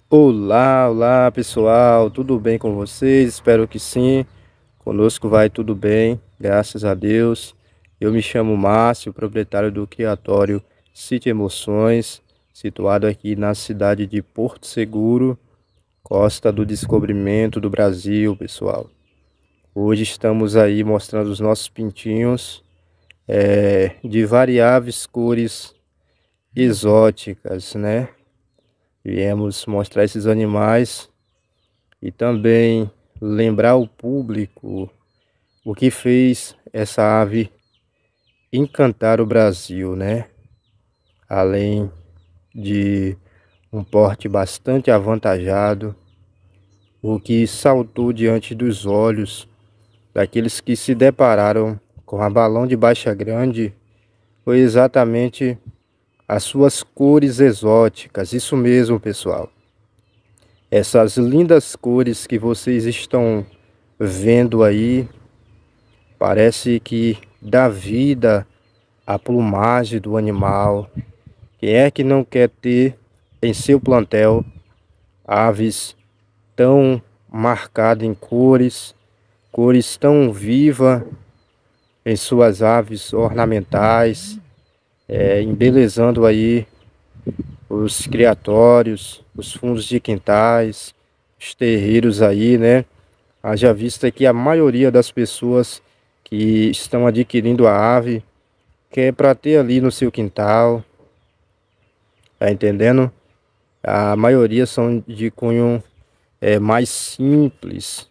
Olá, olá pessoal, tudo bem com vocês? Espero que sim. Conosco vai tudo bem, graças a Deus. Eu me chamo Márcio, proprietário do Criatório City Emoções, situado aqui na cidade de Porto Seguro, Costa do Descobrimento do Brasil, pessoal. Hoje estamos aí mostrando os nossos pintinhos de variáveis cores exóticas, né? Viemos mostrar esses animais e também lembrar o público o que fez essa ave encantar o Brasil, né? Além de um porte bastante avantajado, o que saltou diante dos olhos daqueles que se depararam com a balão de baixa grande foi exatamente as suas cores exóticas. Isso mesmo, pessoal. Essas lindas cores que vocês estão vendo aí, parece que dá vida à plumagem do animal. Quem é que não quer ter em seu plantel aves tão marcadas em cores, cores tão vivas em suas aves ornamentais, embelezando aí os criatórios, os fundos de quintais, os terreiros aí, né? Haja vista que a maioria das pessoas que estão adquirindo a ave quer para ter ali no seu quintal, tá entendendo? A maioria são de cunho mais simples,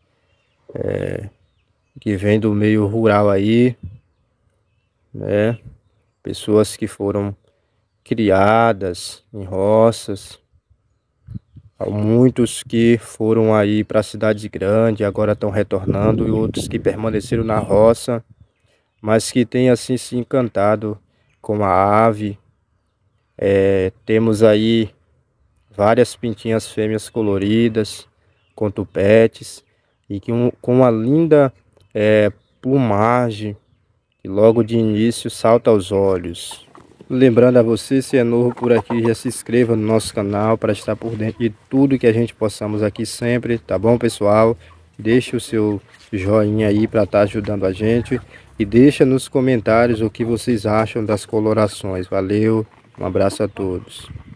que vem do meio rural aí, né? Pessoas que foram criadas em roças, há muitos que foram aí para cidades grandes, agora estão retornando, e outros que permaneceram na roça, mas que têm assim se encantado com a ave. Temos aí várias pintinhas fêmeas coloridas, com tupetes, e com uma linda plumagem que logo de início salta aos olhos. Lembrando a você, se é novo por aqui, já se inscreva no nosso canal para estar por dentro de tudo que a gente possamos aqui sempre, tá bom, pessoal? Deixe o seu joinha aí para estar ajudando a gente e deixa nos comentários o que vocês acham das colorações. Valeu, um abraço a todos.